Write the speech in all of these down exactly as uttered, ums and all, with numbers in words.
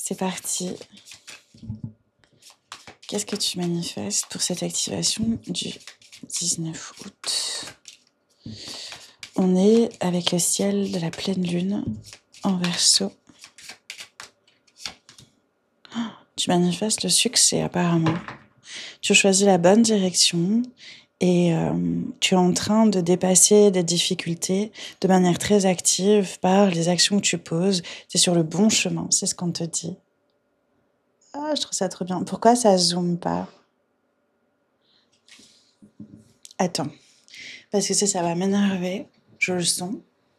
C'est parti. Qu'est-ce que tu manifestes pour cette activation du dix-neuf août? On est avec le ciel de la pleine lune en Verseau. Tu manifestes le succès apparemment. Tu choisis la bonne direction et euh, tu es en train de dépasser des difficultés de manière très active par les actions que tu poses. Tu es sur le bon chemin, c'est ce qu'on te dit. Ah, je trouve ça trop bien. Pourquoi ça zoome pas? Attends, parce que ça, ça va m'énerver. Je le sens.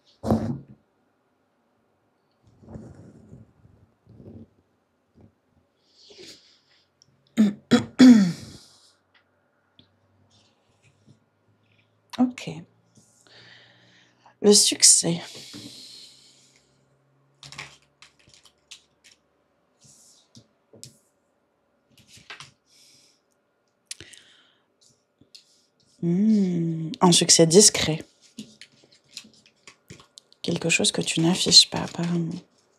Ok. Le succès. Mmh, un succès discret. Quelque chose que tu n'affiches pas apparemment.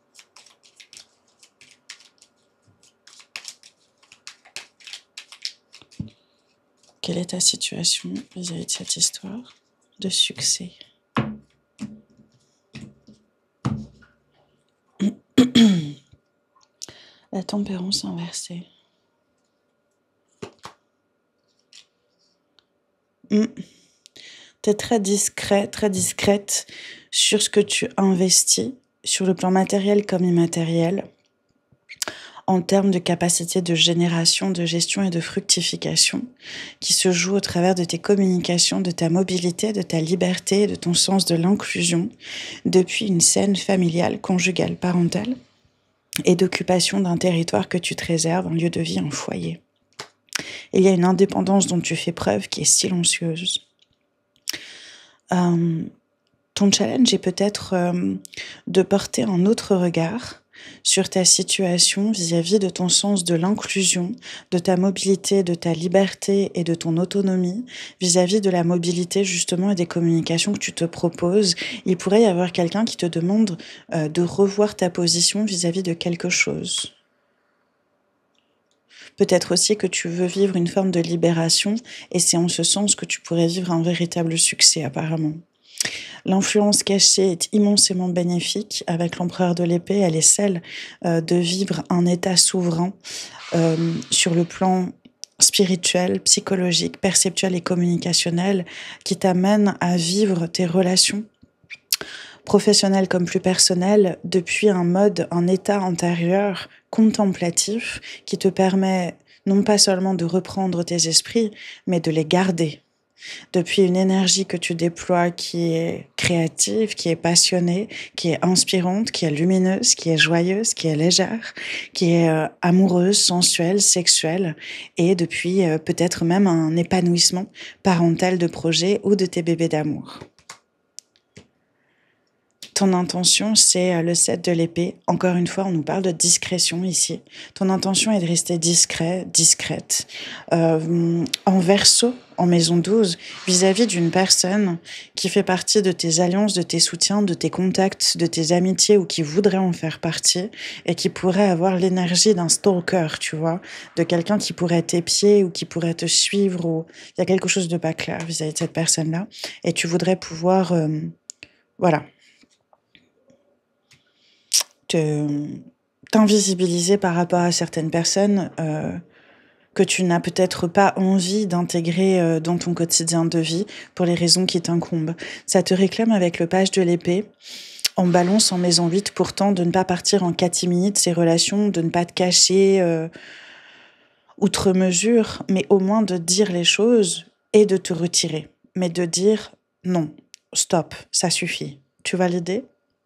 Quelle est ta situation vis-à-vis de cette histoire de succès? La tempérance inversée. Mmh. Tu es très discret, très discrète sur ce que tu investis, sur le plan matériel comme immatériel, en termes de capacité de génération, de gestion et de fructification, qui se joue au travers de tes communications, de ta mobilité, de ta liberté, de ton sens de l'inclusion, depuis une scène familiale, conjugale, parentale, et d'occupation d'un territoire que tu te réserves, un lieu de vie, un foyer. Il y a une indépendance dont tu fais preuve qui est silencieuse. Euh, ton challenge est peut-être euh, de porter un autre regard sur ta situation vis-à-vis de ton sens de l'inclusion, de ta mobilité, de ta liberté et de ton autonomie, vis-à-vis de la mobilité justement et des communications que tu te proposes. Il pourrait y avoir quelqu'un qui te demande euh, de revoir ta position vis-à-vis de quelque chose. Peut-être aussi que tu veux vivre une forme de libération et c'est en ce sens que tu pourrais vivre un véritable succès apparemment. L'influence cachée est immensément bénéfique. Avec l'empereur de l'épée, elle est celle euh, de vivre un état souverain euh, sur le plan spirituel, psychologique, perceptuel et communicationnel qui t'amène à vivre tes relations professionnelles comme plus personnelles depuis un mode, un état intérieur contemplatif qui te permet non pas seulement de reprendre tes esprits, mais de les garder. Depuis une énergie que tu déploies qui est créative, qui est passionnée, qui est inspirante, qui est lumineuse, qui est joyeuse, qui est légère, qui est euh, amoureuse, sensuelle, sexuelle, et depuis euh, peut-être même un épanouissement parental de projet ou de tes bébés d'amour. Ton intention, c'est le sept de l'épée. Encore une fois, on nous parle de discrétion ici. Ton intention est de rester discret, discrète. Euh, en Verseau, en maison douze, vis-à-vis d'une personne qui fait partie de tes alliances, de tes soutiens, de tes contacts, de tes amitiés ou qui voudrait en faire partie et qui pourrait avoir l'énergie d'un stalker, tu vois, de quelqu'un qui pourrait t'épier ou qui pourrait te suivre ou il y a quelque chose de pas clair vis-à-vis de cette personne-là et tu voudrais pouvoir, euh, voilà, te, t'invisibiliser par rapport à certaines personnes euh, que tu n'as peut-être pas envie d'intégrer euh, dans ton quotidien de vie pour les raisons qui t'incombent. Ça te réclame avec le page de l'épée, en balance en maison huit pourtant, de ne pas partir en catimini de ces relations, de ne pas te cacher euh, outre mesure, mais au moins de dire les choses et de te retirer. Mais de dire non, stop, ça suffit. Tu valides ?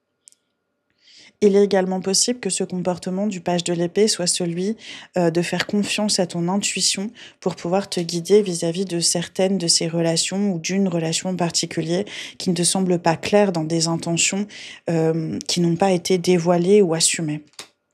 Il est également possible que ce comportement du page de l'épée soit celui euh, de faire confiance à ton intuition pour pouvoir te guider vis-à-vis de certaines de ces relations ou d'une relation en particulier qui ne te semble pas claire dans des intentions euh, qui n'ont pas été dévoilées ou assumées.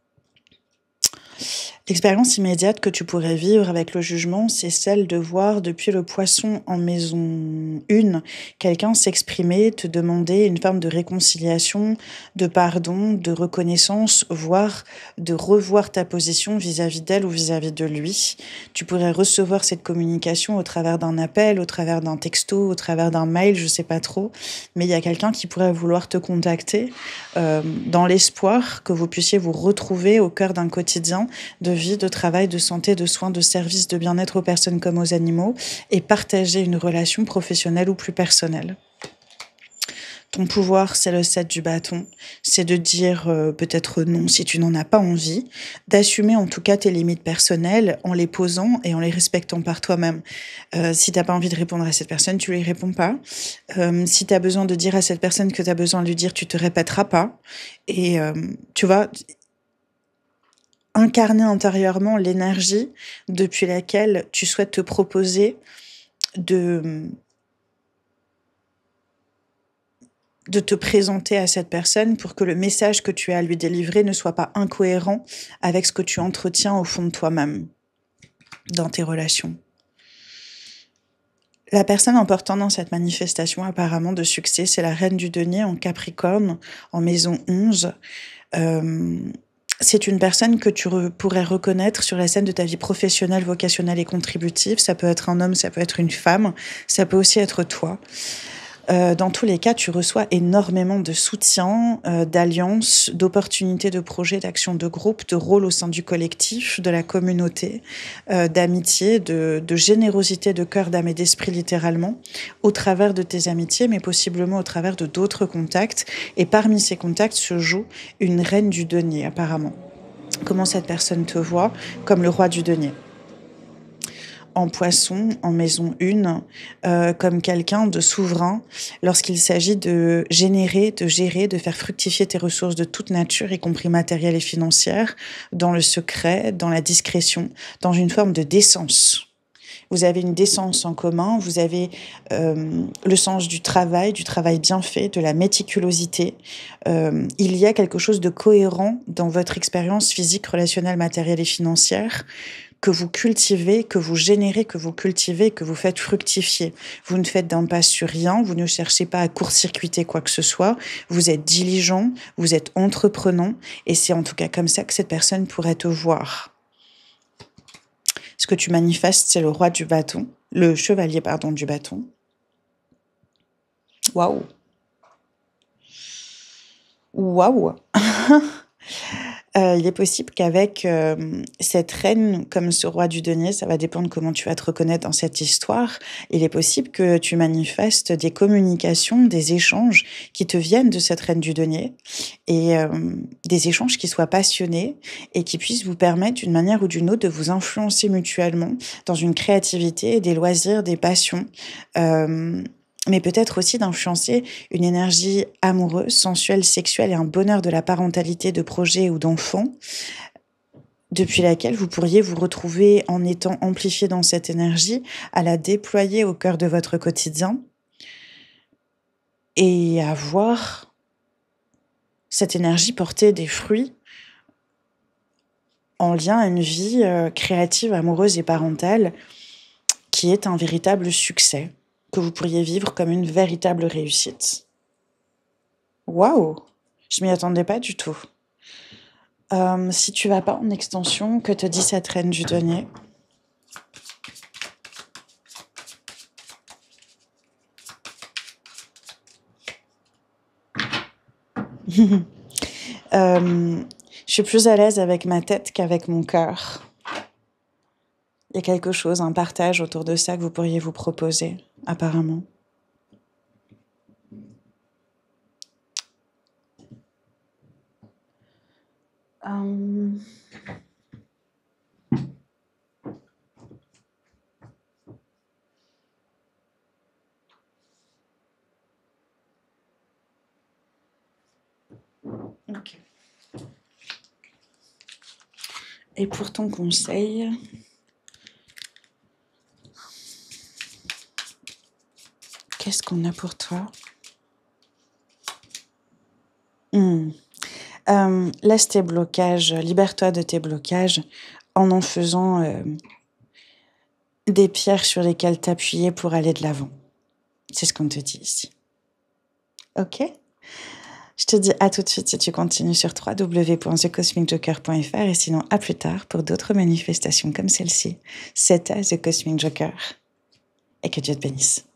L'expérience immédiate que tu pourrais vivre avec le jugement, c'est celle de voir depuis le poisson en maison maison un, quelqu'un s'exprimer, te demander une forme de réconciliation, de pardon, de reconnaissance, voire de revoir ta position vis-à-vis d'elle ou vis-à-vis de lui. Tu pourrais recevoir cette communication au travers d'un appel, au travers d'un texto, au travers d'un mail, je sais pas trop, mais il y a quelqu'un qui pourrait vouloir te contacter euh, dans l'espoir que vous puissiez vous retrouver au cœur d'un quotidien de vie, de travail, de santé, de soins, de services, de bien-être aux personnes comme aux animaux et partager une relation professionnelle ou plus personnelle. Ton pouvoir, c'est le sept du bâton. C'est de dire euh, peut-être non si tu n'en as pas envie, d'assumer en tout cas tes limites personnelles en les posant et en les respectant par toi-même. Euh, si t'as pas envie de répondre à cette personne, tu lui réponds pas. Euh, si tu as besoin de dire à cette personne que tu as besoin de lui dire, tu te répéteras pas. Et euh, tu vois, incarner intérieurement l'énergie depuis laquelle tu souhaites te proposer de de te présenter à cette personne pour que le message que tu as à lui délivrer ne soit pas incohérent avec ce que tu entretiens au fond de toi-même dans tes relations. La personne importante dans cette manifestation apparemment de succès, c'est la reine du denier en Capricorne, en maison onze. Euh, c'est une personne que tu re- pourrais reconnaître sur la scène de ta vie professionnelle, vocationnelle et contributive. Ça peut être un homme, ça peut être une femme, ça peut aussi être toi. Euh, dans tous les cas, tu reçois énormément de soutien, euh, d'alliances, d'opportunités de projets, d'actions de groupe, de rôle au sein du collectif, de la communauté, euh, d'amitié, de, de générosité de cœur, d'âme et d'esprit littéralement, au travers de tes amitiés, mais possiblement au travers de d'autres contacts. Et parmi ces contacts se joue une reine du denier, apparemment. Comment cette personne te voit? Comme le roi du denier. En poisson, en maison un, euh, comme quelqu'un de souverain lorsqu'il s'agit de générer, de gérer, de faire fructifier tes ressources de toute nature, y compris matérielles et financières, dans le secret, dans la discrétion, dans une forme de décence. Vous avez une décence en commun, vous avez euh, le sens du travail, du travail bien fait, de la méticulosité. Euh, il y a quelque chose de cohérent dans votre expérience physique, relationnelle, matérielle et financière que vous cultivez, que vous générez, que vous cultivez, que vous faites fructifier. Vous ne faites d'impasse sur rien, vous ne cherchez pas à court-circuiter quoi que ce soit, vous êtes diligent, vous êtes entreprenant, et c'est en tout cas comme ça que cette personne pourrait te voir. Ce que tu manifestes, c'est le roi du bâton, le chevalier, pardon, du bâton. Waouh! Waouh! Euh, il est possible qu'avec euh, cette reine, comme ce roi du denier, ça va dépendre comment tu vas te reconnaître dans cette histoire, il est possible que tu manifestes des communications, des échanges qui te viennent de cette reine du denier, et euh, des échanges qui soient passionnés et qui puissent vous permettre d'une manière ou d'une autre de vous influencer mutuellement dans une créativité, des loisirs, des passions, euh, mais peut-être aussi d'influencer une énergie amoureuse, sensuelle, sexuelle et un bonheur de la parentalité, de projet ou d'enfant, depuis laquelle vous pourriez vous retrouver en étant amplifié dans cette énergie, à la déployer au cœur de votre quotidien et à voir cette énergie porter des fruits en lien à une vie euh, créative, amoureuse et parentale qui est un véritable succès, que vous pourriez vivre comme une véritable réussite. Waouh! Je m'y attendais pas du tout. Euh, si tu vas pas en extension, que te dit cette reine du denier? euh, je suis plus à l'aise avec ma tête qu'avec mon cœur. Il y a quelque chose, un partage autour de ça que vous pourriez vous proposer, apparemment. Euh... Ok. Et pour ton conseil, qu'est-ce qu'on a pour toi? hmm. euh, Laisse tes blocages, libère-toi de tes blocages en en faisant euh, des pierres sur lesquelles t'appuyer pour aller de l'avant. C'est ce qu'on te dit ici. Ok ? Je te dis à tout de suite si tu continues sur w w w point the cosmic joker point f r et sinon à plus tard pour d'autres manifestations comme celle-ci. C'était The Cosmic Joker. Et que Dieu te bénisse.